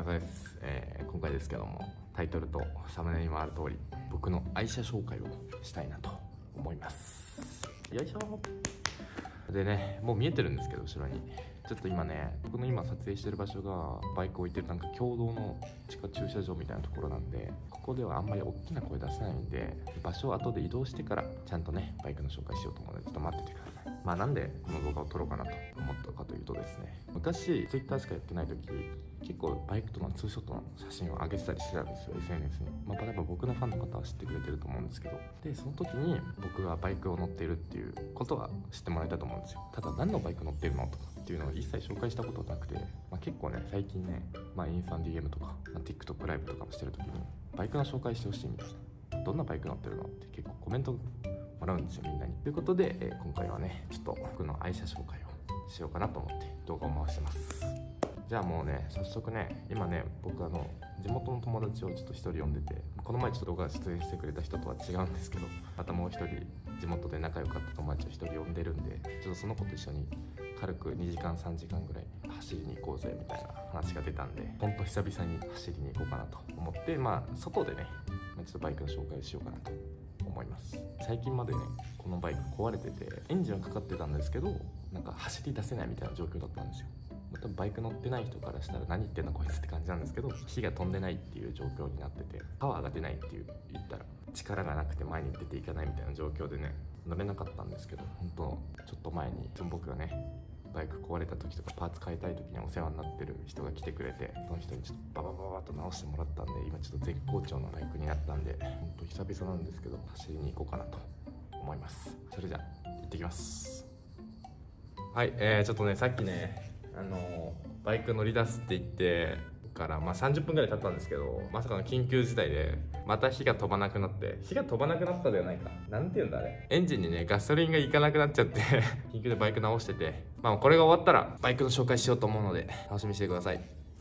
お疲れ様です。今回ですけども、タイトルとサムネにもある通り、僕の愛車紹介をしたいなと思います。よいしょ。でね、もう見えてるんですけど、後ろにちょっと今ね、僕の今撮影してる場所がバイク置いてるなんか共同の地下駐車場みたいなところなんで、ここではあんまり大きな声出せないんで、場所を後で移動してからちゃんとねバイクの紹介しようと思うので、ちょっと待っててください。なんでこの動画を撮ろうかなと思ったかというとですね、昔 Twitter しかやってない時、結構バイクとのツーショットの写真を上げてたりしてたんですよ、 SNS に。例えば僕のファンの方は知ってくれてると思うんですけど、でその時に僕がバイクを乗っているっていうことは知ってもらえたと思うんですよ。ただ何のバイク乗ってるのとかっていうのを一切紹介したことなくて、結構ね最近ね、インスタの DM とか、TikTok ライブとかもしてる時にバイクの紹介してほしいみたいな、どんなバイク乗ってるのって結構コメントもらうんですよ、みんなに。ということで、今回はねちょっと僕の愛車紹介をしようかなと思って動画を回してます。じゃあもうね、早速ね、今ね僕地元の友達をちょっと一人呼んでて、この前ちょっと動画出演してくれた人とは違うんですけど、またもう一人地元で仲良かった友達を一人呼んでるんで、ちょっとその子と一緒に軽く2時間3時間ぐらい走りに行こうぜみたいな話が出たんで、ほんと久々に走りに行こうかなと思って、外でね、ちょっとバイクの紹介をしようかなと思います。最近までねこのバイク壊れてて、エンジンはかかってたんですけど、なんか走り出せないみたいな状況だったんですよ。多分バイク乗ってない人からしたら何言ってんのこいつって感じなんですけど、火が飛んでないっていう状況になってて、パワーが出ないっていう言ったら力がなくて前に出ていかないみたいな状況でね、乗れなかったんですけど、本当ちょっと前に僕がねバイク壊れた時とかパーツ変えたい時にお世話になってる人が来てくれて、その人にちょっとババババッと直してもらったんで、今ちょっと絶好調のバイクになったんで、本当久々なんですけど走りに行こうかなと思います。それじゃあ行ってきます。はい、ちょっとねさっきねバイク乗り出すって言ってから30分ぐらい経ったんですけど、まさかの緊急事態でまた火が飛ばなくなって、火が飛ばなくなったではないか、なんていうんだあれ、エンジンにねガソリンがいかなくなっちゃって緊急でバイク直してて、これが終わったらバイクの紹介しようと思うので楽しみにしてください。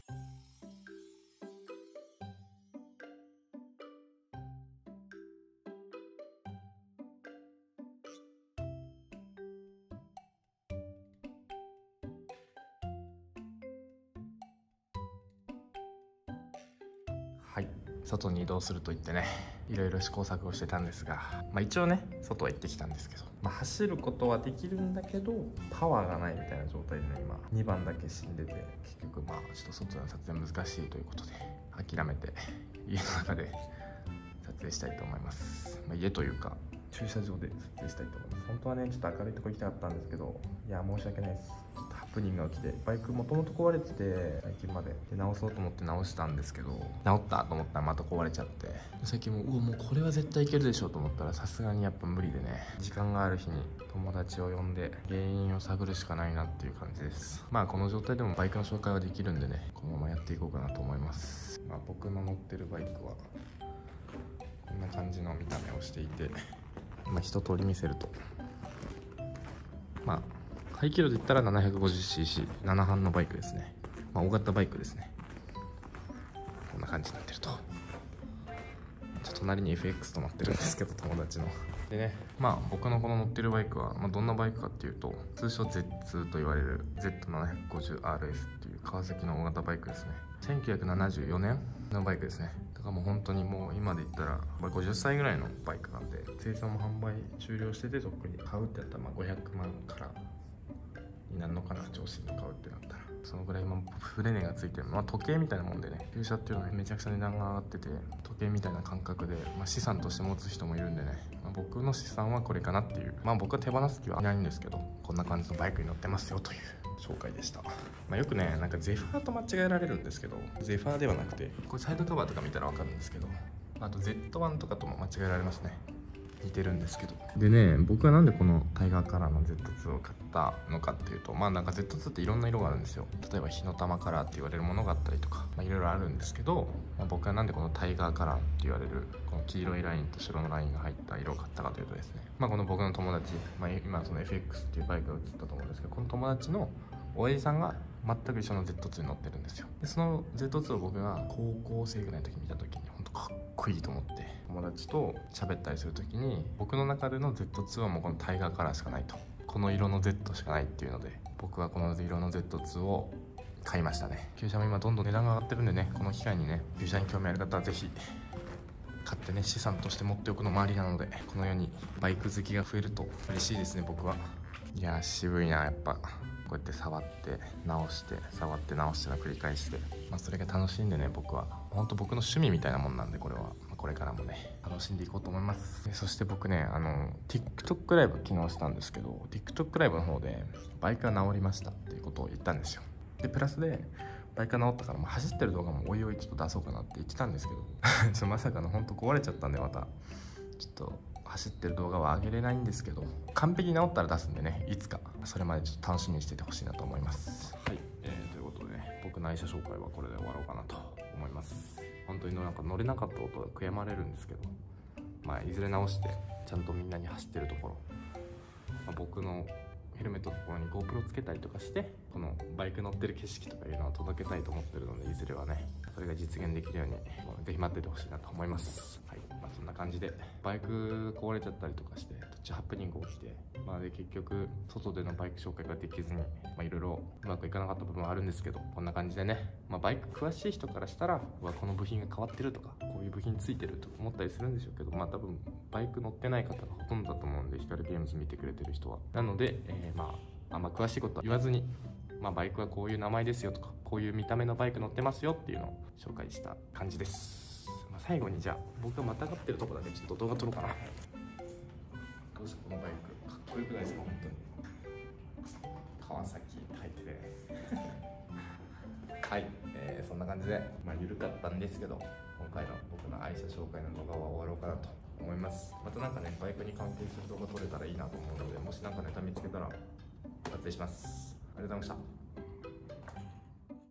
はい、外に移動すると言ってね、いろいろ試行錯誤してたんですが、一応ね外は行ってきたんですけど、走ることはできるんだけどパワーがないみたいな状態でね、今2番だけ死んでて、結局ちょっと外の撮影難しいということで諦めて家の中で撮影したいと思います。家というか駐車場で撮影したいと思います。本当はねちょっと明るいとこ行きたかったんですけど、いや申し訳ないです。ちょっとハプニングが起きて、バイクもともと壊れてて最近まで直そうと思って直したんですけど、直ったと思ったらまた壊れちゃって、最近もうこれは絶対いけるでしょうと思ったら、さすがにやっぱ無理でね、時間がある日に友達を呼んで原因を探るしかないなっていう感じです。この状態でもバイクの紹介はできるんでね、このままやっていこうかなと思います。僕の乗ってるバイクはこんな感じの見た目をしていて、一通り見せると、排気量で言ったら 750cc、 7班のバイクですね。大型バイクですね。こんな感じになってると。隣に FX となってるんですけど、友達のでね、僕のこの乗ってるバイクは、どんなバイクかっていうと、通称 Z2 と言われる Z750RS っていう川崎の大型バイクですね。1974年のバイクですね。だからもう本当にもう今で言ったら50歳ぐらいのバイクなんで、生産も販売終了してて、特に買うってなったら500万からになるのかな、上司に買うってなったら。そのぐらい今船値がついてる、時計みたいなもんでね、旧車っていうのはめちゃくちゃ値段が上がってて、時計みたいな感覚で、資産として持つ人もいるんでね、僕の資産はこれかなっていう、僕は手放す気はいないんですけど、こんな感じのバイクに乗ってますよという紹介でした。よくねなんかゼファーと間違えられるんですけど、ゼファーではなくて、これサイドカバーとか見たら分かるんですけど、あと Z1 とかとも間違えられますね。似てるんですけど。でね、僕はなんでこのタイガーカラーの Z2 を買ったのかっていうと、なんか Z2 っていろんな色があるんですよ。例えば火の玉カラーって言われるものがあったりとか、いろいろあるんですけど、僕はなんでこのタイガーカラーって言われるこの黄色いラインと白のラインが入った色を買ったかというとですね、この僕の友達、今その FX っていうバイクが映ったと思うんですけど、この友達の親父さんが全く一緒の Z2 に乗ってるんですよ。でその Z2 を僕が高校生ぐらいの時に見た時に本当かっこいいと思って、友達と喋ったりする時に、僕の中での Z2 はもうこのタイガーカラーしかないと、この色の Z しかないっていうので、僕はこの色の Z2 を買いましたね。旧車も今どんどん値段が上がってるんでね、この機会にね、旧車に興味ある方はぜひ買ってね、資産として持っておくのもありなので、このようにバイク好きが増えると嬉しいですね、僕は。いやー、渋いな、やっぱ。こうやって触って直して触って直しての繰り返しで、それが楽しいんでね、僕は本当僕の趣味みたいなもんなんで、これは、これからもね楽しんでいこうと思います。そして僕ね、TikTok ライブ昨日したんですけど、 TikTok ライブの方でバイクが治りましたっていうことを言ったんですよ。でプラスでバイクが治ったから、走ってる動画もおいおいちょっと出そうかなって言ってたんですけどまさかの本当壊れちゃったんで、またちょっと走ってる動画は上げれないんですけど、完璧に治ったら出すんでね、いつかそれまでちょっと楽しみにしててほしいなと思います。はい、ということで、僕の愛車紹介はこれで終わろうかなと思います。本当になんか乗れなかったことは悔やまれるんですけど、いずれ直してちゃんとみんなに走ってるところ、僕のヘルメットのところに GoPro つけたりとかして、このバイク乗ってる景色とかいうのを届けたいと思ってるので、いずれはねそれが実現できるようにぜひ待っててほしいなと思います。はい、そんな感じでバイク壊れちゃったりとかして途中ハプニング起きて、で結局外でのバイク紹介ができずに、いろいろうまくいかなかった部分はあるんですけど、こんな感じでね、バイク詳しい人からしたらこの部品が変わってるとか、こういう部品ついてるとか思ったりするんでしょうけど、多分バイク乗ってない方がほとんどだと思うんで、光ゲームズ見てくれてる人は。なので、あんま詳しいことは言わずに、バイクはこういう名前ですよとか、こういう見た目のバイク乗ってますよっていうのを紹介した感じです。最後にじゃあ僕がまたがってるとこだけちょっと動画撮ろうかな。どうしたこのバイクかっこよくないですか、本当に。川崎入っててはい、そんな感じで緩かったんですけど、今回の僕の愛車紹介の動画は終わろうかなと思います。またなんかね、バイクに関係する動画撮れたらいいなと思うので、もしなんかネタ見つけたら撮影します。ありがとうございました。